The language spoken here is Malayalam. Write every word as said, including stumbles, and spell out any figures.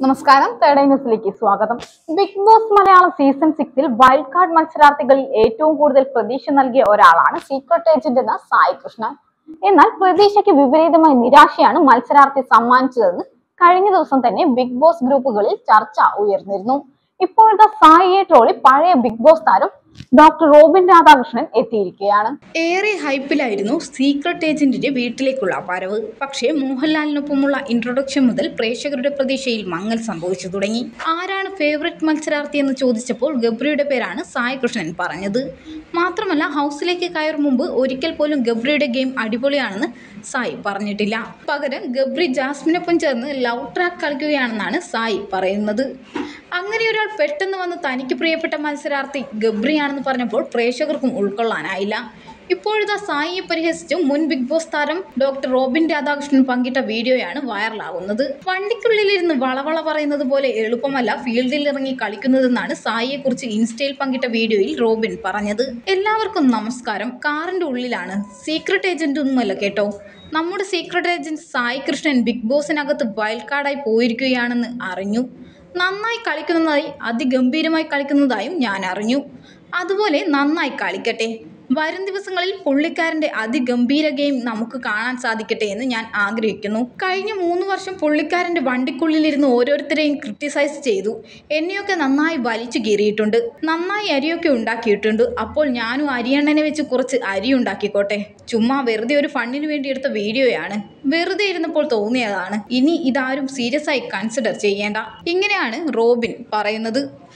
നമസ്കാരം, തേർഡ് ന്യൂസിലേക്ക് സ്വാഗതം. ബിഗ് ബോസ് മലയാളം സീസൺ സിക്സിൽ വൈൽഡ് കാർഡ് മത്സരാർത്ഥികളിൽ ഏറ്റവും കൂടുതൽ പ്രതീക്ഷ നൽകിയ ഒരാളാണ് സീക്രട്ട് ഏജന്റ് എന്ന സായി കൃഷ്ണൻ. എന്നാൽ പ്രതീക്ഷയ്ക്ക് വിപരീതമായ നിരാശയാണ് മത്സരാർത്ഥി സമ്മാനിച്ചതെന്ന് കഴിഞ്ഞ ദിവസം തന്നെ ബിഗ് ബോസ് ഗ്രൂപ്പുകളിൽ ചർച്ച ഉയർന്നിരുന്നു. ഇപ്പോഴത്തെ സായിയെ ട്രോളി പഴയ ബിഗ് ബോസ് താരം ഡോക്ടർ റോബിൻ രാധാകൃഷ്ണൻ എത്തിയിരിക്കുകയാണ്. ഏറെ ഹൈപ്പിലായിരുന്നു സീക്രട്ട് ഏജന്റിന്റെ വീട്ടിലേക്കുള്ള വരവ്. പക്ഷേ മോഹൻലാലിനൊപ്പമുള്ള ഇൻട്രൊഡക്ഷൻ മുതൽ പ്രേക്ഷകരുടെ പ്രതീക്ഷയിൽ മങ്ങൽ സംഭവിച്ചു തുടങ്ങി. ആരാണ് ഫേവറേറ്റ് മത്സരാർത്ഥി എന്ന് ചോദിച്ചപ്പോൾ ഗബ്രിയുടെ പേരാണ് സായി കൃഷ്ണൻ പറഞ്ഞത്. മാത്രമല്ല, ഹൗസിലേക്ക് കയറും മുമ്പ് ഒരിക്കൽ പോലും ഗബ്രിയുടെ ഗെയിം അടിപൊളിയാണെന്ന് സായി പറഞ്ഞിട്ടില്ല. പകരം ഗബ്രി ജാസ്മിനൊപ്പം ചേർന്ന് ലവ് ട്രാക്ക് കളിക്കുകയാണെന്നാണ് സായി പറയുന്നത്. അങ്ങനെ ഒരാൾ പെട്ടെന്ന് വന്ന് തനിക്ക് പ്രിയപ്പെട്ട മത്സരാർത്ഥി ഗബ്രിയാണെന്ന് പറഞ്ഞപ്പോൾ പ്രേക്ഷകർക്കും ഉൾക്കൊള്ളാനായില്ല. ഇപ്പോഴത്തെ സായിയെ പരിഹസിച്ച് മുൻ ബിഗ് ബോസ് താരം ഡോക്ടർ റോബിൻ രാധാകൃഷ്ണൻ പങ്കിട്ട വീഡിയോയാണ് വൈറലാകുന്നത്. വണ്ടിക്കുള്ളിലിരുന്ന് വളവള പറയുന്നത് പോലെ എളുപ്പമല്ല ഫീൽഡിൽ ഇറങ്ങി കളിക്കുന്നതെന്നാണ് സായിയെക്കുറിച്ച് ഇൻസ്റ്റയിൽ പങ്കിട്ട വീഡിയോയിൽ റോബിൻ പറഞ്ഞത്. എല്ലാവർക്കും നമസ്കാരം. കാറിന്റെ ഉള്ളിലാണ്. സീക്രട്ട് ഏജന്റ് ഒന്നുമല്ല കേട്ടോ. നമ്മുടെ secret agent Sai Krishnan big ബോസിനകത്ത് വൈൽഡ് കാർഡായി പോയിരിക്കുകയാണെന്ന് അറിഞ്ഞു. നന്നായി കളിക്കുന്നതായി അതിഗംഭീരമായി കളിക്കുന്നതായും ഞാൻ അറിഞ്ഞു. അതുപോലെ നന്നായി കളിക്കട്ടെ. വരും ദിവസങ്ങളിൽ പുള്ളിക്കാരൻ്റെ അതിഗംഭീര ഗെയിം നമുക്ക് കാണാൻ സാധിക്കട്ടെ എന്ന് ഞാൻ ആഗ്രഹിക്കുന്നു. കഴിഞ്ഞ മൂന്ന് വർഷം പുള്ളിക്കാരൻ്റെ വണ്ടിക്കുള്ളിലിരുന്ന് ഓരോരുത്തരെയും ക്രിട്ടിസൈസ് ചെയ്തു. എന്നെയൊക്കെ നന്നായി വലിച്ചു കീറിയിട്ടുണ്ട്. നന്നായി അരിയൊക്കെ ഉണ്ടാക്കിയിട്ടുണ്ട്. അപ്പോൾ ഞാനും അരിയണ്ണനെ വെച്ച് കുറച്ച് അരി ഉണ്ടാക്കിക്കോട്ടെ. ചുമ്മാ വെറുതെ ഒരു ഫണ്ണിന് വേണ്ടി എടുത്ത വീഡിയോയാണ്. വെറുതെ ഇരുന്നപ്പോൾ തോന്നിയതാണ്. ഇനി ഇതാരും സീരിയസ് ആയി കൺസിഡർ ചെയ്യേണ്ട. ഇങ്ങനെയാണ് റോബിൻ പറയുന്നത്.